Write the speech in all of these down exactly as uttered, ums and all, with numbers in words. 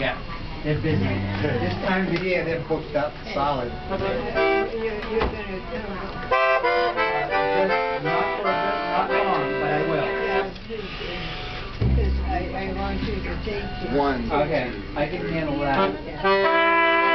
Yeah, they're busy. This time of the year, they're booked up solid. You're, you're gonna come. Just not for a bit, not long, but I will. Yeah, because I, I want you to take it. One. Okay, I can handle that. Yeah.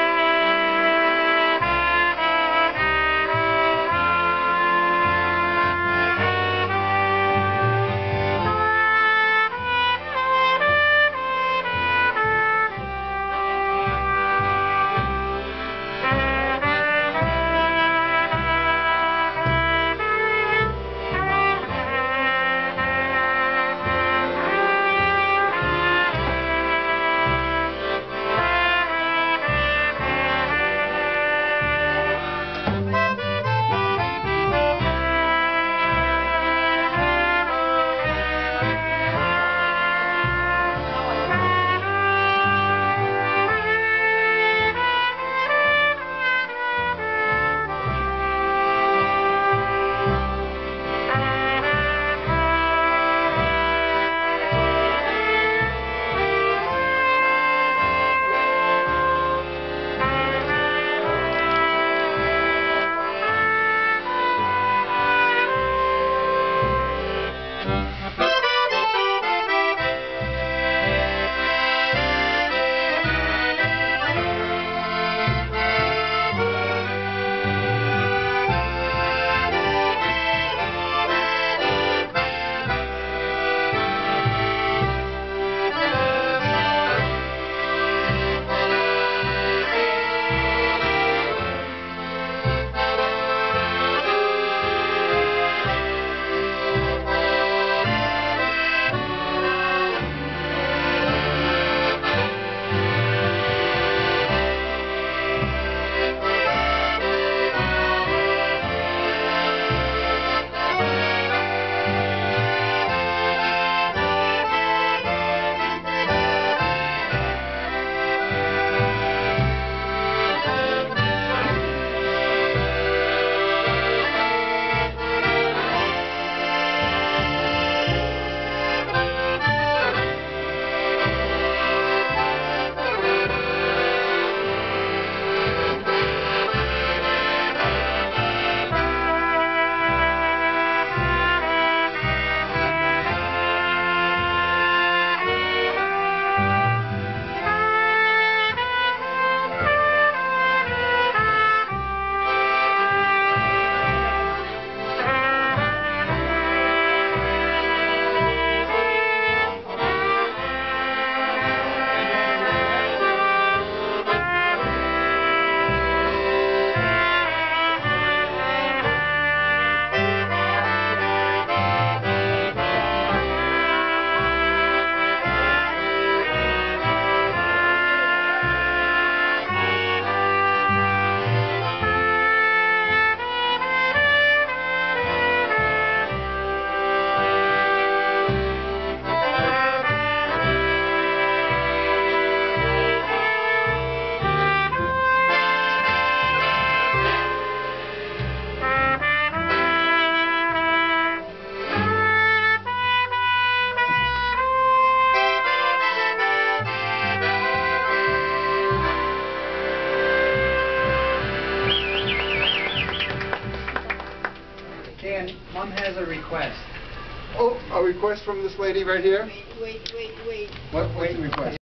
Mom has a request. Oh, a request from this lady right here? Wait, wait, wait, wait. What, what's the request?